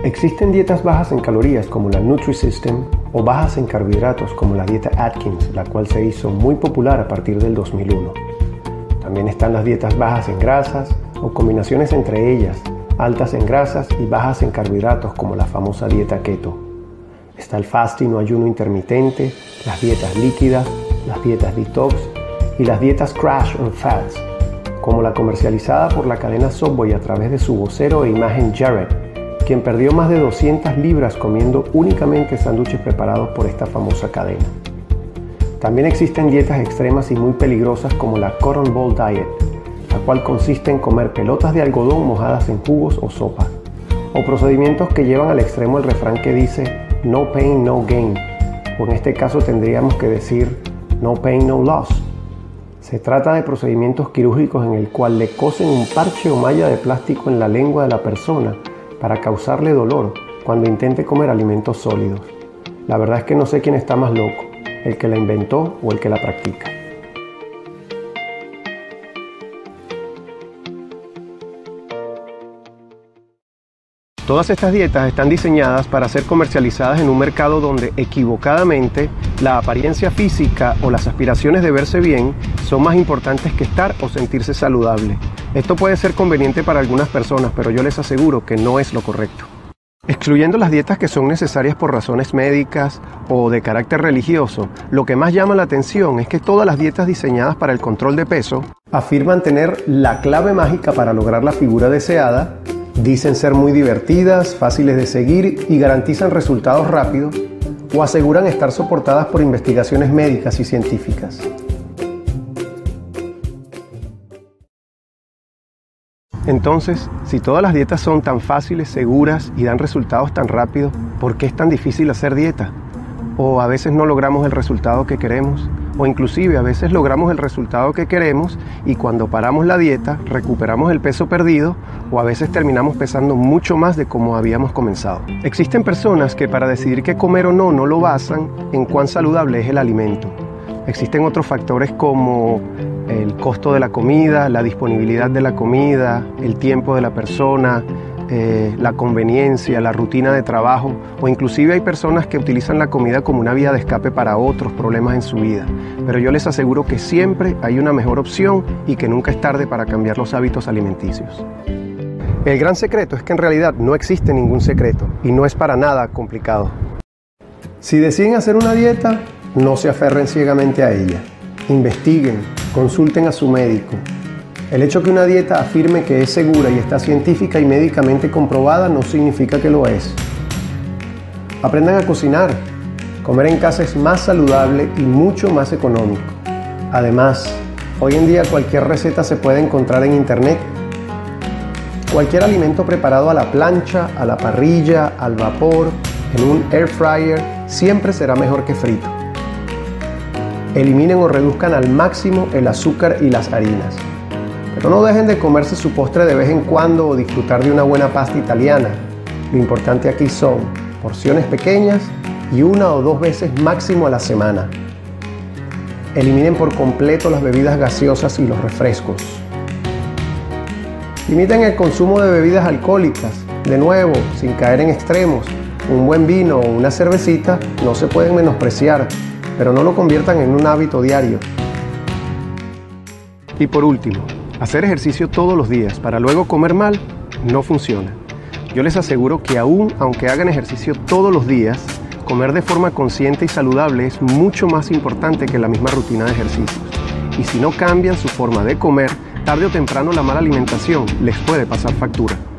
Existen dietas bajas en calorías como la Nutrisystem o bajas en carbohidratos como la dieta Atkins, la cual se hizo muy popular a partir del 2001. También están las dietas bajas en grasas o combinaciones entre ellas, altas en grasas y bajas en carbohidratos como la famosa dieta keto. Está el fasting o ayuno intermitente, las dietas líquidas, las dietas detox y las dietas crash on fats, como la comercializada por la cadena Subway a través de su vocero e imagen Jared, quien perdió más de 200 libras comiendo únicamente sándwiches preparados por esta famosa cadena. También existen dietas extremas y muy peligrosas como la Cotton Ball Diet, la cual consiste en comer pelotas de algodón mojadas en jugos o sopas, o procedimientos que llevan al extremo el refrán que dice no pain, no gain, o en este caso tendríamos que decir no pain, no loss. Se trata de procedimientos quirúrgicos en el cual le cosen un parche o malla de plástico en la lengua de la persona para causarle dolor cuando intente comer alimentos sólidos. La verdad es que no sé quién está más loco, el que la inventó o el que la practica. Todas estas dietas están diseñadas para ser comercializadas en un mercado donde equivocadamente la apariencia física o las aspiraciones de verse bien son más importantes que estar o sentirse saludable. Esto puede ser conveniente para algunas personas, pero yo les aseguro que no es lo correcto. Excluyendo las dietas que son necesarias por razones médicas o de carácter religioso, lo que más llama la atención es que todas las dietas diseñadas para el control de peso afirman tener la clave mágica para lograr la figura deseada, dicen ser muy divertidas, fáciles de seguir y garantizan resultados rápidos, o aseguran estar soportadas por investigaciones médicas y científicas. Entonces, si todas las dietas son tan fáciles, seguras y dan resultados tan rápidos, ¿por qué es tan difícil hacer dieta? O a veces no logramos el resultado que queremos, o inclusive a veces logramos el resultado que queremos y cuando paramos la dieta recuperamos el peso perdido o a veces terminamos pesando mucho más de como habíamos comenzado. Existen personas que para decidir qué comer o no lo basan en cuán saludable es el alimento. Existen otros factores como el costo de la comida, la disponibilidad de la comida, el tiempo de la persona, la conveniencia, la rutina de trabajo, o inclusive hay personas que utilizan la comida como una vía de escape para otros problemas en su vida. Pero yo les aseguro que siempre hay una mejor opción y que nunca es tarde para cambiar los hábitos alimenticios. El gran secreto es que en realidad no existe ningún secreto y no es para nada complicado. Si deciden hacer una dieta, no se aferren ciegamente a ella. Investiguen, consulten a su médico. El hecho que una dieta afirme que es segura y está científica y médicamente comprobada no significa que lo es. Aprendan a cocinar. Comer en casa es más saludable y mucho más económico. Además, hoy en día cualquier receta se puede encontrar en internet. Cualquier alimento preparado a la plancha, a la parrilla, al vapor, en un air fryer, siempre será mejor que frito. Eliminen o reduzcan al máximo el azúcar y las harinas. Pero no dejen de comerse su postre de vez en cuando o disfrutar de una buena pasta italiana. Lo importante aquí son porciones pequeñas y 1 o 2 veces máximo a la semana. Eliminen por completo las bebidas gaseosas y los refrescos. Limiten el consumo de bebidas alcohólicas. De nuevo, sin caer en extremos, un buen vino o una cervecita no se pueden menospreciar, pero no lo conviertan en un hábito diario. Y por último, hacer ejercicio todos los días para luego comer mal no funciona. Yo les aseguro que aunque hagan ejercicio todos los días, comer de forma consciente y saludable es mucho más importante que la misma rutina de ejercicios. Y si no cambian su forma de comer, tarde o temprano la mala alimentación les puede pasar factura.